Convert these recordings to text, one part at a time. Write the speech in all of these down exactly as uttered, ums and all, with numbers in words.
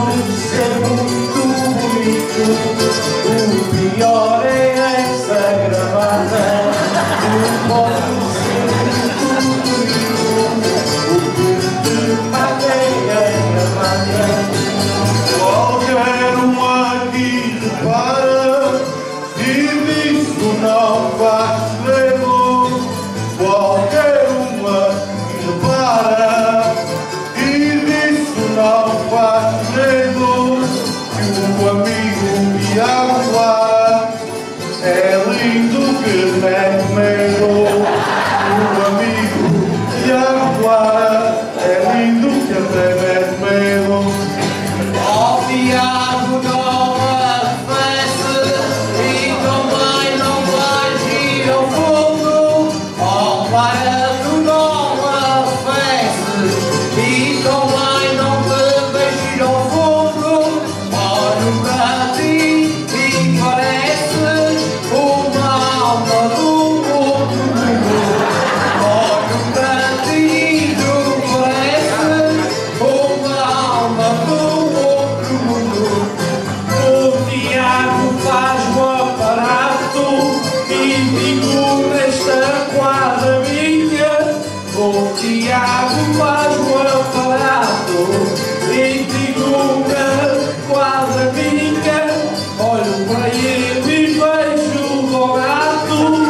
pode ser muito bonito, o pior é essa gravata. Tu podes ser muito bonito, o que te paguei a gravata. Qualquer um aqui repara, e disso não faz segredo. Qualquer um aqui repara, e disso não faz segredo, que o amigo Tiago lá é lindo que mete medo. O amigo Tiago lá é lindo que até mete medo. Ó Tiago, não arrefece e também não vais ir ao fundo. Ó Clara, tu não arrefece e também não te vais ir ao fundo. Olho para ti e pareces uma alma do outro mundo. Olho para ti e tu pareces uma alma do outro mundo. O Tiago faz o aparato e digo nesta quadra minha. O Tiago faz o aparato e digo na quadra minha. Olho para ele e vejo o dourado.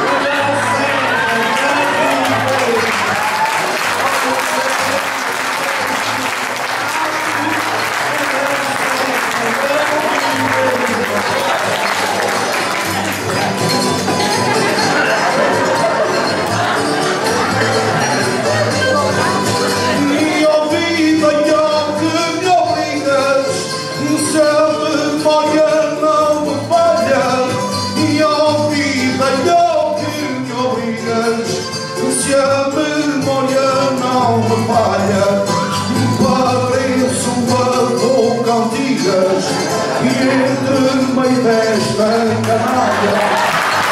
E ouvida eu que me obrigas, se a memória não me falha. E ouvida eu que me obrigas, se a memória não me falha. Pareço uma boca antigas e entre meio desta canalha.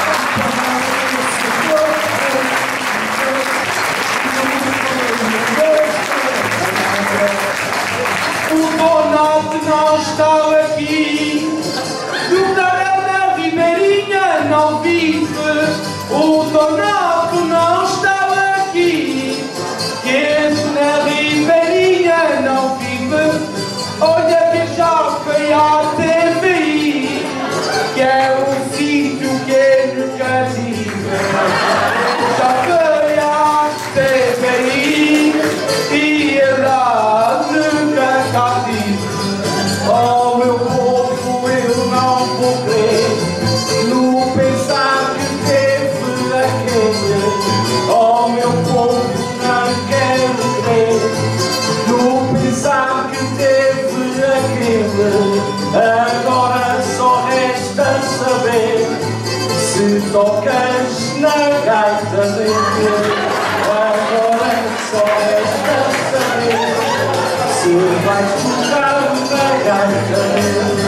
O Donaldo não está aqui, o Darão Ribeirinha não vive. O Donaldo não está aqui, que esse na Ribeirinha não vive. Olha que já foi à T V I, que é um sítio que eu nunca tive. Já foi à T V I e eu lá nunca cá tive. Oh meu povo, eu não vou crer no pensar que teve aquele. Oh meu povo, não quero crer no pensar que teve aquele. Agora só resta saber se tocas na gaita dele. Agora só resta saber se vais tocar na gaita dele.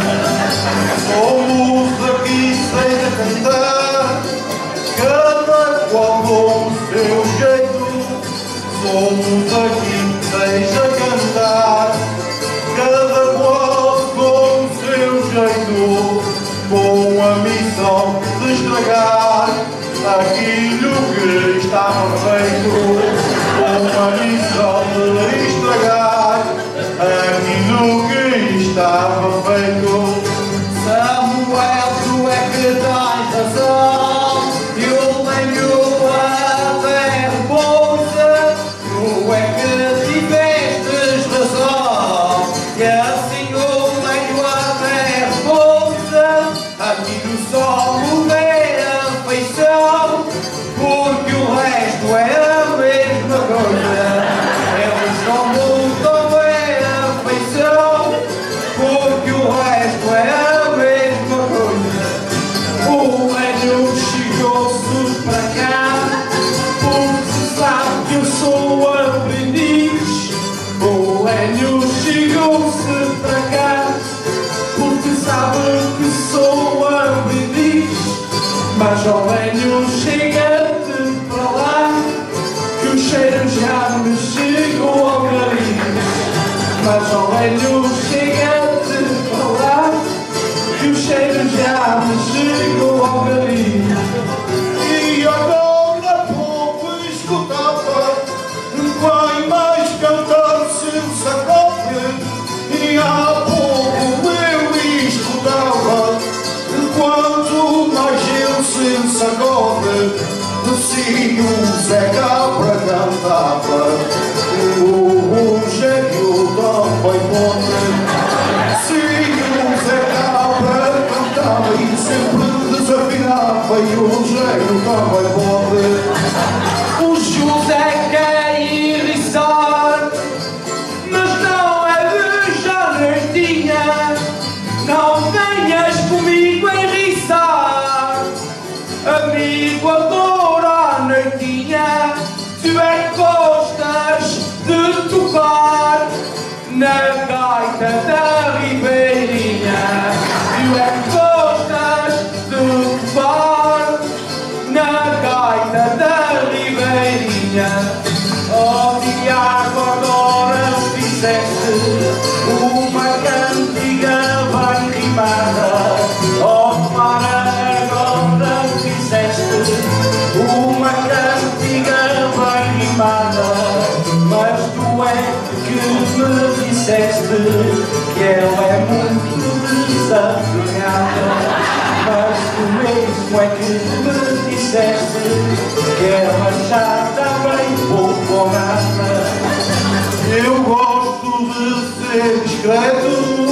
Somos aqui sem cantar, cada qual com o seu jeito. Somos aqui seja cantar, cada qual com o seu jeito, com a missão de estragar aquilo que estava feito. Com a missão de estragar aquilo que estava feito. Samuel, tu é que tens razão, eu venho até repousa. Tu é que tivestes razão, e assim eu venho até repousa. Aquilo só mudei a feição, porque o resto é a mesma coisa. Eles não mudam a feição, porque o resto é a mesma coisa. O velho chegou-se para cá, porque sabe que eu sou aprendiz. O velho chegou-se para cá. Zé Cabra cantava, o Rogério também pode. Sim, o Zé Cabra cantava e sempre desafinava, e o Rogério também pode. O José quer irriçar, mas não é de janeirinha. Não venhas comigo enriçar, amigo, adoro a noitinha. Tu é que gostas de tocar na gaita da Ribeirinha. Tu é que gostas de tocar na gaita da Ribeirinha. Oh, Tiago, agora fizeste uma cantiga bem rimada. Oh, para, agora fizeste uma cantiga bem rimada. Mas tu é que me disseste que ela é muito desafinada. Mas tu mesmo é que me disseste que ela já está bem pouco ou nada. Eu gosto de ser discreto,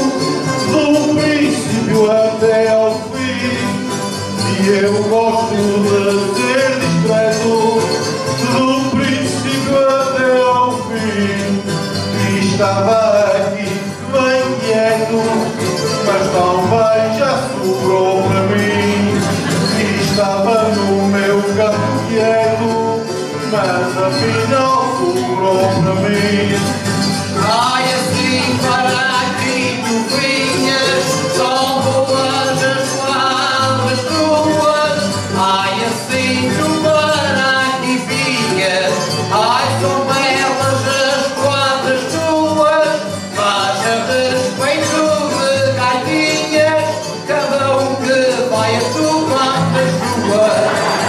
do princípio até ao fim. E eu gosto de ser discreto, do princípio até ao fim. E estava aqui bem quieto, mas talvez já sobrou para mim. E estava no meu canto quieto, mas afinal sobrou para mim. Ai, assim para aqui tu vinhas, só boas as palavras tuas. Ai, assim tu para aqui vinhas, ai, são belas as quadras tuas. Mas a respeito de gaitinhas, cada um que vai a tomar das ruas.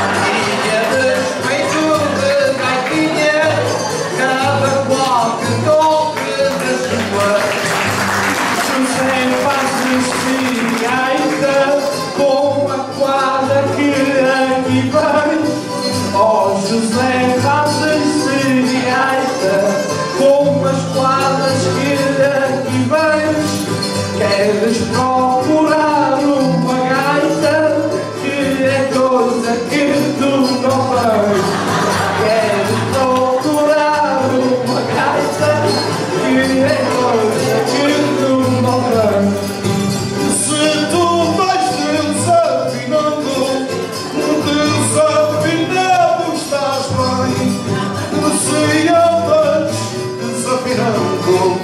E a respeito de gaitinhas, cada qual que toque das ruas. José fazes gaita com a quadra que aqui vem. Oh, José fazes gaita com as quadras que aqui vens. Queres procurar uma gaita que é coisa que tu não vês. Queres procurar uma gaita que é coisa que tu não vês. Se tu vais desafinando, desafinado estás bem. Se andas desafinando,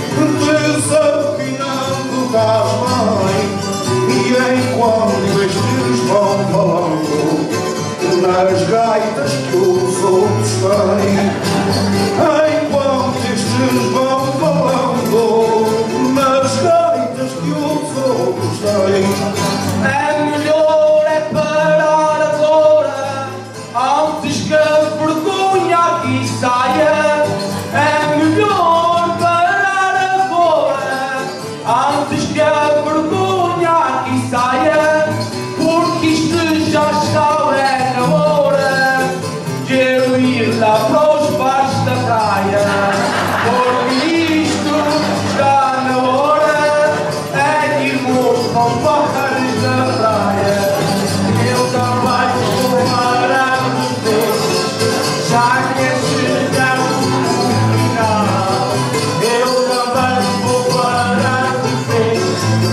desafinando estás bem. E enquanto estes vão falando nas gaitas que os outros têm, enquanto estes vão falando nas gaitas que os outros têm, É melhor é parar agora, antes que a vergonha aqui saia. É melhor parar agora, antes que a vergonha aqui saia. Porque isto já está é na hora de eu ir lá para os bares da praia. Porque isto está na hora é de irmos para os bares da praia. Eu também vou parar de ver, já que é chegado o final. Eu também vou parar de ver,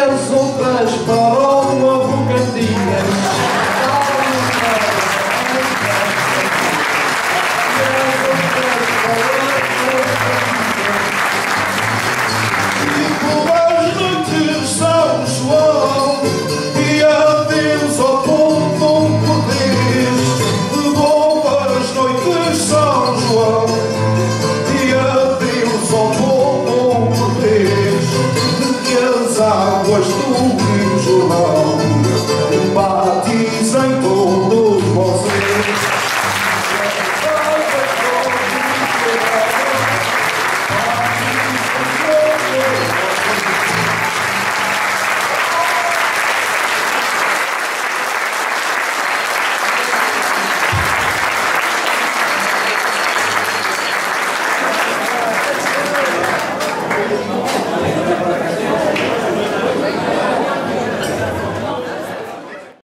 as outras para o novo Cantinhas. Águas do Rio Jornal.